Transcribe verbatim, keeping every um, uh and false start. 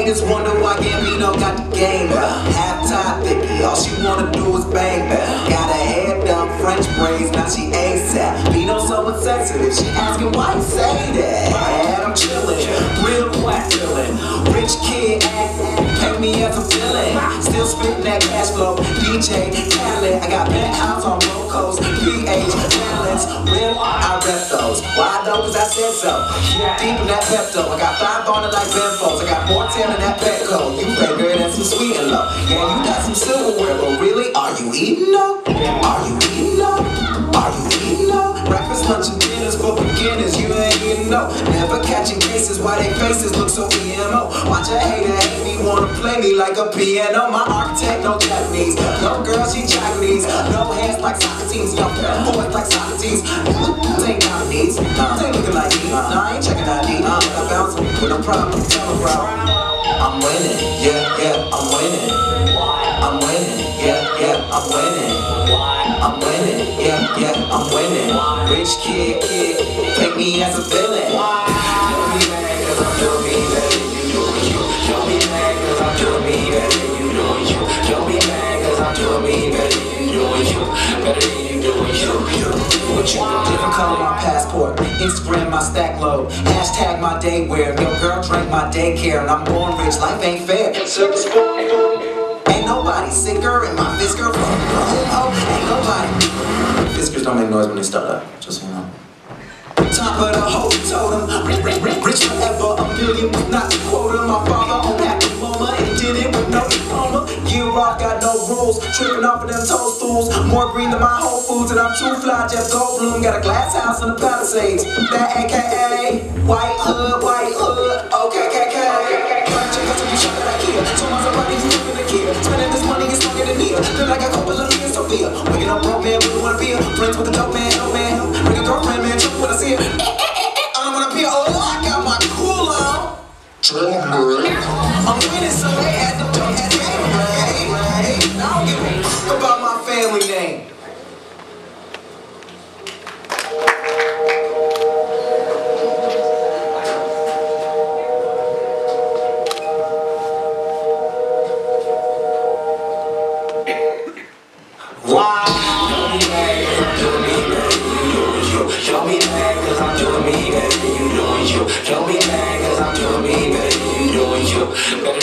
Haters wonder why Gambino got the game back. Half-time thicky, all she wanna do is bang back. Got her hair done, French braids, now she ASAP. Bino so insensitive, she asking why you say that. And I'm chillin', real black feelin'. Rich kid act, pay me as a villain. Still spittin' that cash flow, D J Khaled. I got penthouse on roll coast, P H balance. Real, I rep those. Why though? Cause I said so. Deep in that Pepto, I got five on it like Benfos. I got more ten in that Petco. You figure that's some sweet and low. Yeah, you got some silverware, but really, are you eating though? Are you eating though? Are you eating though? Breakfast, lunch, and dinners for beginners. You ain't eating though. Never catching cases, why they faces look so E M O. Watch a hater hate me, wanna play me like a piano. My architect, no Japanese. No girl, she Chinese. No hands like Socrates. Young boys like Socrates. Ain't got needs. Ain't looking like me. Nah, I ain't checking I D. I'm a bounce with no problem. Tell them, bro. I'm winning. Yeah, yeah, I'm winning. I'm winning. Yeah, yeah, I'm winning. I'm winning. Yeah, yeah, I'm winning. Rich kid, kid, take me as a villain. Don't be mad cause I'm doing me better than you doing you. Don't be mad cause I'm doing me better than you doing you. Don't be mad cause I'm doing me better than you doing you. Better than you doing you. What you do? Different color my passport. Instagram my stack load. Hashtag my day wear. Your girl drank my daycare and I'm born rich. Life ain't fair. Ain't nobody sicker in my Fisker from oh, ain't nobody. Fiskers don't make noise when they start up, just so you know. Top of the whole totem, rich forever, a million, not to quote him. My father on that diploma and did it with no diploma. Year off, got no rules, tripping off of them toadstools. More green than my Whole Foods, and I'm too fly, Jeff Goldblum. Got a glass house in the Palisades, that A K A White Hood, White Hood, okay, K K. Check out some new shit that I hear. So my somebody who's looking to gear. Spending this money is longer than near. Feel like a couple of years, Sophia. Waking up broke man, wouldn't wanna be a friends with a dope man, dope man. Bring a girlfriend, man, check when I see her. I don't wanna be a oh, I got my cool on. I'm winning, so they had to do that game, right? I don't give a fuck about my family name. Why? Don't be mad cause I'm doing me better than you doing you. Don't be mad cause I'm doing me better than you doing you. Don't be mad cause I'm doing me better than you doing you. Better